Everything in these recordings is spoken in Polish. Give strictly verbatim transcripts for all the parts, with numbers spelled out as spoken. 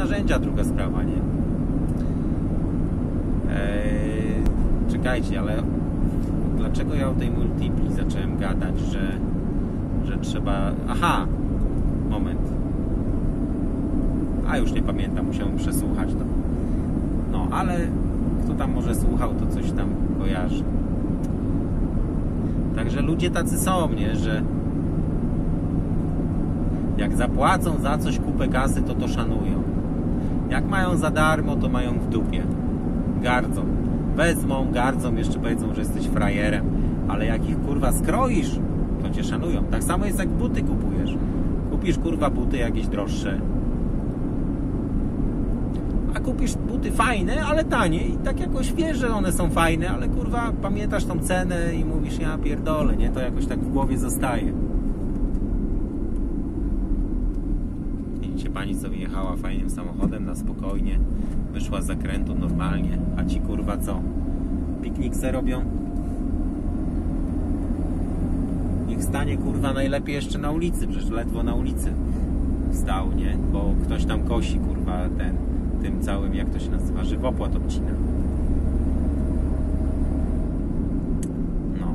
narzędzia, druga sprawa, nie? Eee, czekajcie, ale dlaczego ja o tej multipli zacząłem gadać, że, że trzeba... Aha! Moment. A już nie pamiętam, musiałem przesłuchać to. No, ale kto tam może słuchał, to coś tam kojarzy. Także ludzie tacy są, nie? Że jak zapłacą za coś kupę kasy, to to szanują. Jak mają za darmo, to mają w dupie. Gardzą. Wezmą, gardzą, jeszcze powiedzą, że jesteś frajerem. Ale jak ich kurwa skroisz, to cię szanują. Tak samo jest jak buty kupujesz. Kupisz kurwa buty jakieś droższe. A kupisz buty fajne, ale tanie. I tak jakoś wiesz, że one są fajne, ale kurwa pamiętasz tą cenę i mówisz, ja pierdolę, nie? To jakoś tak w głowie zostaje. Widzicie, pani co wyjechała fajnym samochodem na spokojnie. Wyszła z zakrętu normalnie. A ci kurwa co? Piknik se robią? Niech stanie kurwa najlepiej jeszcze na ulicy. Przecież ledwo na ulicy stał, nie? Bo ktoś tam kosi kurwa ten tym całym, jak to się nazywa, żywopłot odcina. No.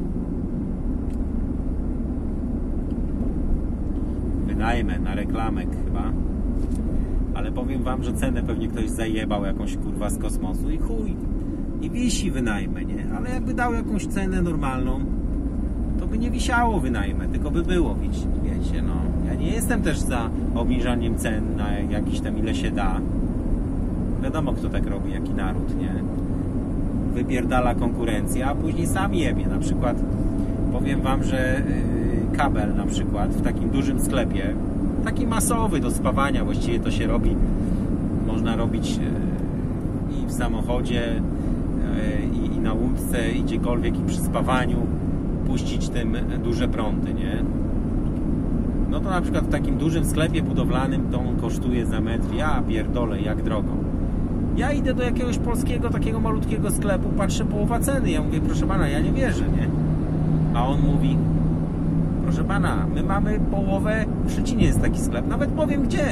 Wynajmę na reklamek chyba. Ale powiem wam, że cenę pewnie ktoś zajebał jakąś kurwa z kosmosu i chuj. I wisi wynajmę, nie? Ale jakby dał jakąś cenę normalną, to by nie wisiało wynajmę, tylko by było, wiecie, no. Ja nie jestem też za obniżaniem cen na jakiś tam ile się da. Wiadomo, kto tak robi, jaki naród, nie? Wypierdala konkurencję, a później sam jebie. Na przykład powiem wam, że yy, kabel na przykład w takim dużym sklepie, taki masowy do spawania, właściwie to się robi, można robić yy, i w samochodzie, yy, i, i na łódce, i gdziekolwiek, i przy spawaniu puścić tym duże prądy, nie? No to na przykład w takim dużym sklepie budowlanym to on kosztuje za metr, ja pierdolę, jak drogo. Ja idę do jakiegoś polskiego, takiego malutkiego sklepu, patrzę połowa ceny. Ja mówię, proszę pana, ja nie wierzę, nie? A on mówi, proszę pana, my mamy połowę, w Szczecinie jest taki sklep, nawet powiem gdzie.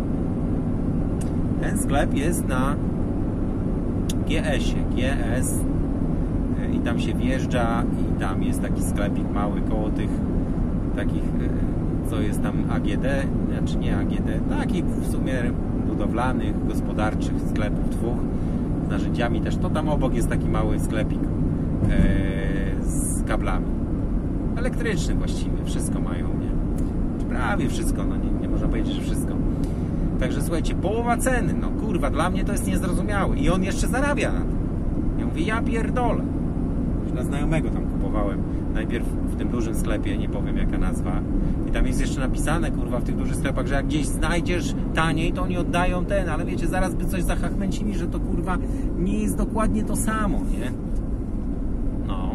Ten sklep jest na G S-ie, G S i tam się wjeżdża i tam jest taki sklepik mały koło tych takich, co jest tam A G D, znaczy nie A G D, takich w sumie budowlanych, gospodarczych sklepów dwóch z narzędziami też. To tam obok jest taki mały sklepik e, z kablami elektrycznym właściwie. Wszystko mają, nie? Prawie wszystko, no nie, nie można powiedzieć, że wszystko. Także słuchajcie, połowa ceny, no kurwa, dla mnie to jest niezrozumiałe. I on jeszcze zarabia na tym. Ja mówię, ja pierdolę. Dla znajomego tam kupowałem. Najpierw w tym dużym sklepie, nie powiem jaka nazwa. I tam jest jeszcze napisane, kurwa, w tych dużych sklepach, że jak gdzieś znajdziesz taniej, to oni oddają ten, ale wiecie, zaraz by coś zachachmęcili, że to kurwa nie jest dokładnie to samo, nie? No.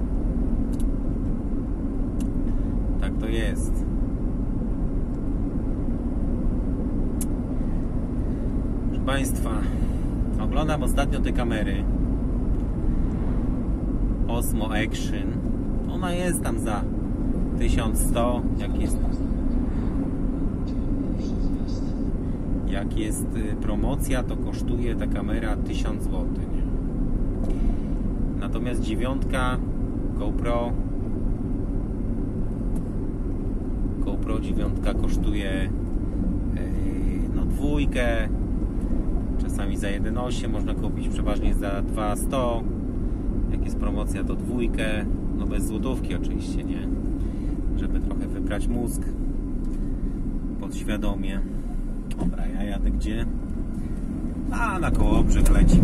Tak to jest. Proszę Państwa, oglądam ostatnio te kamery Osmo Action. Ona jest tam za tysiąc sto, jak jest jak jest promocja, to kosztuje ta kamera tysiąc złotych, nie? Natomiast dziewiątka GoPro GoPro dziewiątka kosztuje yy, no dwójkę, czasami za jeden przecinek osiem, można kupić przeważnie za dwa sto. Jak jest promocja, to dwójkę, no bez złotówki oczywiście, nie? Żeby trochę wybrać mózg podświadomie. Dobra, ja jadę gdzie? A, na Kołobrzeg leci.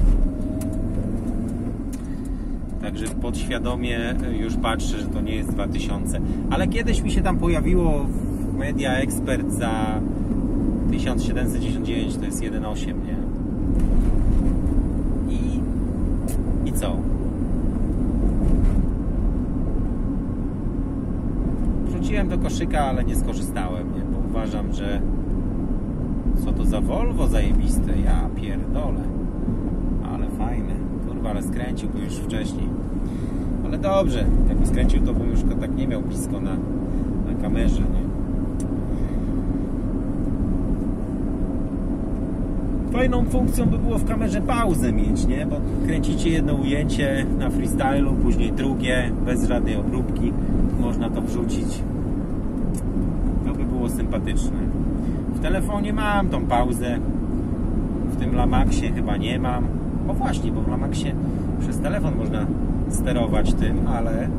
Także podświadomie już patrzę, że to nie jest dwa tysiące. Ale kiedyś mi się tam pojawiło w Media Expert za tysiąc siedemset dziewięćdziesiąt dziewięć, to jest jeden przecinek osiem, nie? I... I co? Wrzuciłem do koszyka, ale nie skorzystałem, nie? Bo uważam, że co to za Volvo zajebiste, ja pierdolę. Ale fajne. Kurwa, ale skręciłbym już wcześniej. Ale dobrze, jakbym skręcił, to bym już go tak nie miał blisko na, na kamerze, nie? Fajną funkcją by było w kamerze pauzę mieć, nie? Bo kręcicie jedno ujęcie na freestylu, później drugie, bez żadnej obróbki. Można to wrzucić. To by było sympatyczne. W telefonie mam tą pauzę. W tym Lamaxie chyba nie mam. O właśnie, bo w Lamaxie przez telefon można sterować tym, ale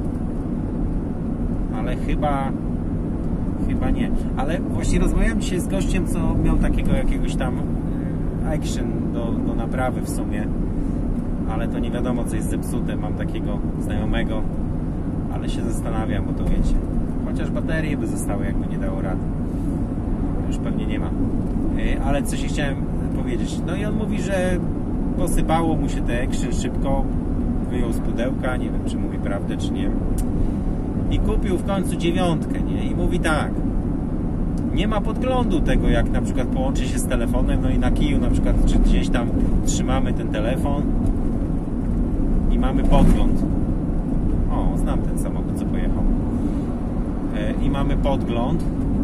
ale chyba chyba nie. Ale właśnie rozmawiałem dzisiaj z gościem, co miał takiego jakiegoś tam action do, do naprawy w sumie, ale to nie wiadomo, co jest zepsute. Mam takiego znajomego, ale się zastanawiam, bo to wiecie, chociaż baterie by zostały, jakby nie dało rady. Już pewnie nie ma. Ale coś chciałem powiedzieć. No i on mówi, że posypało mu się te action szybko, wyjął z pudełka, nie wiem, czy mówi prawdę, czy nie, i kupił w końcu dziewiątkę, nie? I mówi tak, nie ma podglądu tego, jak na przykład połączy się z telefonem, no i na kiju na przykład, czy gdzieś tam trzymamy ten telefon i mamy podgląd. O, znam ten samochód, co pojechał. E, I mamy podgląd.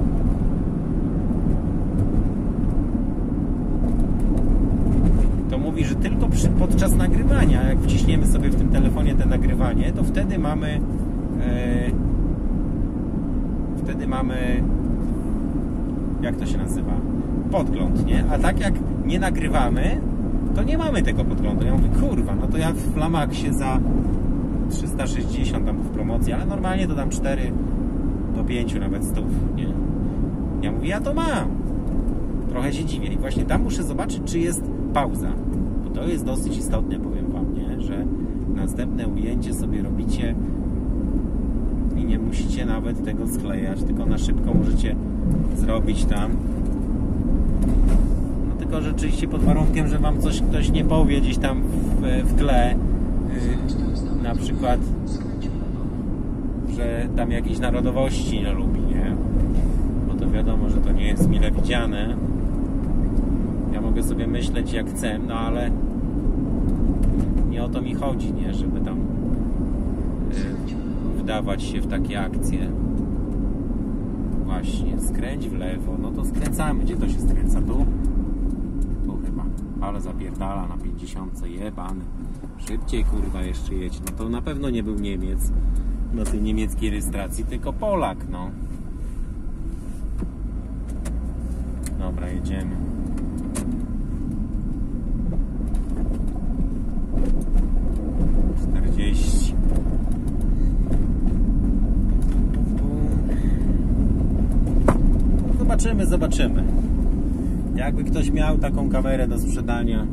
To mówi, że tylko przy, podczas nagrywania, jak wciśniemy sobie w tym telefonie te nagrywanie, to wtedy mamy e, wtedy mamy, jak to się nazywa, podgląd, nie? A tak jak nie nagrywamy, to nie mamy tego podglądu. Ja mówię, kurwa, no to ja w Lamaxie za trzysta sześćdziesiąt tam w promocji, ale normalnie to dam cztery do pięciu nawet stów, nie? Ja mówię, ja to mam. Trochę się dziwię i właśnie tam muszę zobaczyć, czy jest pauza, bo to jest dosyć istotne, powiem wam, nie? Że następne ujęcie sobie robicie i nie musicie nawet tego sklejać, tylko na szybko możecie zrobić tam. No tylko rzeczywiście pod warunkiem, że wam coś ktoś nie powie gdzieś tam w, w tle, yy, na przykład, że tam jakiejś narodowości nie lubi, nie? Bo to wiadomo, że to nie jest mile widziane. Ja mogę sobie myśleć jak chcę, no ale nie o to mi chodzi, nie? Żeby tam yy, wdawać się w takie akcje. Właśnie, skręć w lewo, no to skręcamy. Gdzie to się skręca? Tu? Tu chyba. Ale zapierdala na pięćdziesiątce, jebany. Szybciej, kurwa, jeszcze jedź. No to na pewno nie był Niemiec na tej niemieckiej rejestracji, tylko Polak, no. Dobra, jedziemy. czterdzieści. Zobaczymy, zobaczymy. Jakby ktoś miał taką kamerę do sprzedania,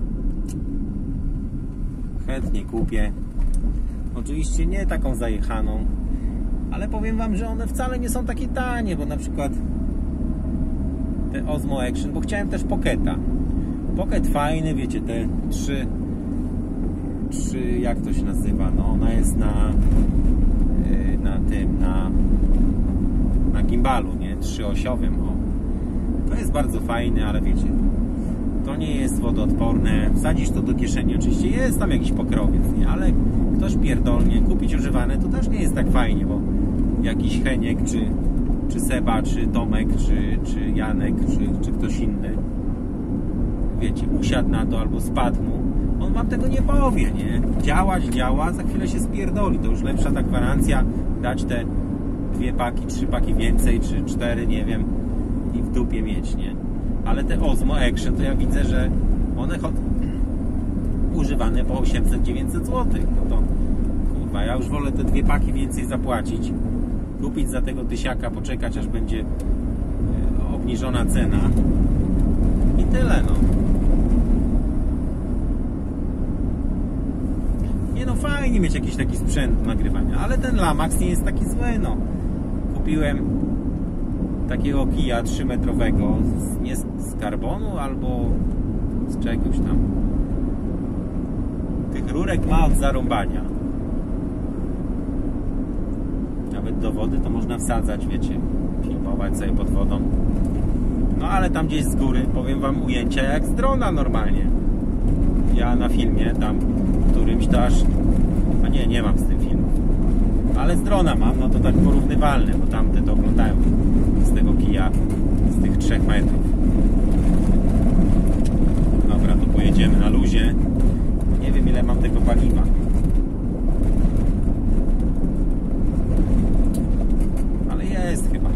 chętnie kupię. Oczywiście nie taką zajechaną, ale powiem wam, że one wcale nie są takie tanie, bo na przykład te Osmo Action, bo chciałem też Pocketa. Pocket fajny, wiecie, te trzy, trzy, jak to się nazywa, no ona jest na na tym, na na gimbalu, nie? Trzyosiowym, o. To jest bardzo fajne, ale wiecie, to nie jest wodoodporne. Wsadzisz to do kieszeni, oczywiście jest tam jakiś pokrowiec, nie? Ale ktoś pierdolnie, kupić używane to też nie jest tak fajnie, bo jakiś Heniek, czy, czy Seba, czy Tomek, czy, czy Janek, czy, czy ktoś inny, wiecie, usiadł na to albo spadł mu, on wam tego nie powie, nie? Działać działa, za chwilę się spierdoli. To już lepsza ta gwarancja, dać te dwie paki, trzy paki więcej, czy cztery, nie wiem, i w dupie mieć, nie? Ale te Osmo Action, to ja widzę, że one chod... używane po osiemset dziewięćset złotych. No to kurwa, ja już wolę te dwie paki więcej zapłacić, kupić za tego tysiaka, poczekać aż będzie obniżona cena i tyle, no. Nie no, fajnie mieć jakiś taki sprzęt do nagrywania, ale ten Lamax nie jest taki zły, no. Kupiłem takiego kija trzymetrowego, z, nie z, z karbonu, albo z czegoś tam. Tych rurek ma od zarąbania. Nawet do wody to można wsadzać, wiecie, filmować sobie pod wodą. No ale tam gdzieś z góry, powiem wam, ujęcia jak z drona normalnie. Ja na filmie tam którymś to aż... A nie, nie mam z tym filmu. Ale z drona mam, no to tak porównywalne, bo tamte to oglądają z tego kija, z tych trzech metrów. jedziemy na luzie. Nie wiem, ile mam tego paliwa. Ale jest chyba.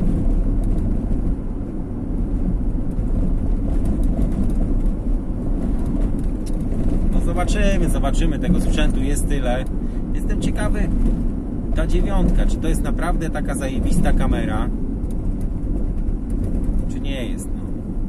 No zobaczymy, zobaczymy. Tego sprzętu jest tyle. Jestem ciekawy, ta dziewiątka, czy to jest naprawdę taka zajebista kamera, czy nie jest, no.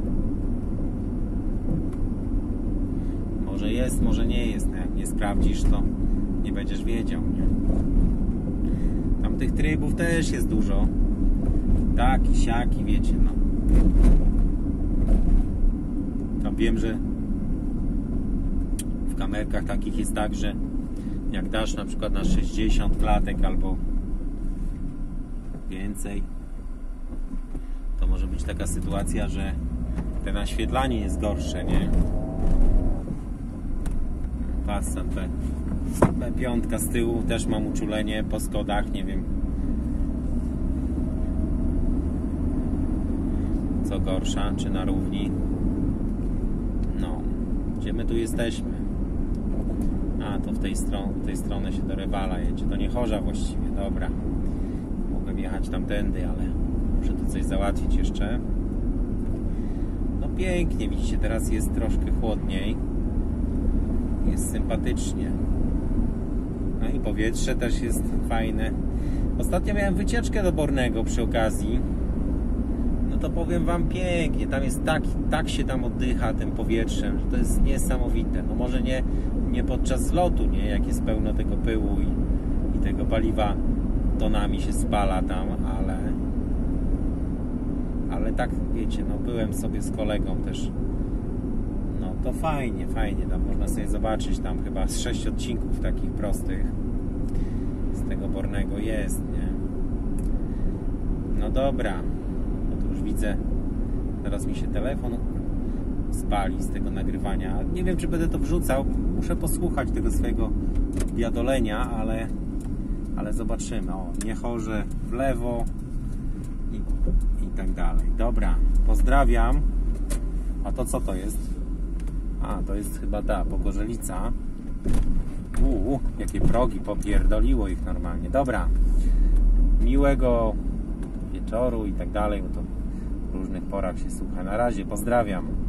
Może jest, może nie jest, no. Jak nie sprawdzisz, to nie będziesz wiedział, nie? Tam tych trybów też jest dużo. Taki, siaki, wiecie, no. Tam wiem, że w kamerkach takich jest tak, że jak dasz na przykład na sześćdziesiąt klatek albo więcej, to może być taka sytuacja, że te naświetlanie jest gorsze, nie? Passat B, B pięć z tyłu też mam uczulenie po skodach, nie wiem co gorsza, czy na równi. No, gdzie my tu jesteśmy? A, to w tej, stron w tej stronę się do Rewala jedzie, do Niechorza właściwie, dobra. Mogę jechać tamtędy, ale muszę tu coś załatwić jeszcze. No pięknie, widzicie, teraz jest troszkę chłodniej. Jest sympatycznie. No i powietrze też jest fajne. Ostatnio miałem wycieczkę do Bornego przy okazji. No to powiem wam, pięknie. Tam jest tak, tak się tam oddycha tym powietrzem, że to jest niesamowite. No może nie, nie podczas zlotu, nie? Jak jest pełno tego pyłu i, i tego paliwa tonami się spala tam, ale ale tak, wiecie, no byłem sobie z kolegą też. No to fajnie, fajnie. Tam można sobie zobaczyć, tam chyba z sześć odcinków takich prostych z tego Bornego jest, nie? No dobra. Widzę, teraz mi się telefon spali z tego nagrywania. Nie wiem, czy będę to wrzucał. Muszę posłuchać tego swojego wiadolenia, ale, ale zobaczymy. O, Niechorze w lewo i, i tak dalej. Dobra, pozdrawiam. A to co to jest? A, to jest chyba ta Pogorzelica. Uuu, jakie progi, popierdoliło ich normalnie. Dobra, miłego wieczoru i tak dalej, bo to w różnych porach się słucha. Na razie, pozdrawiam.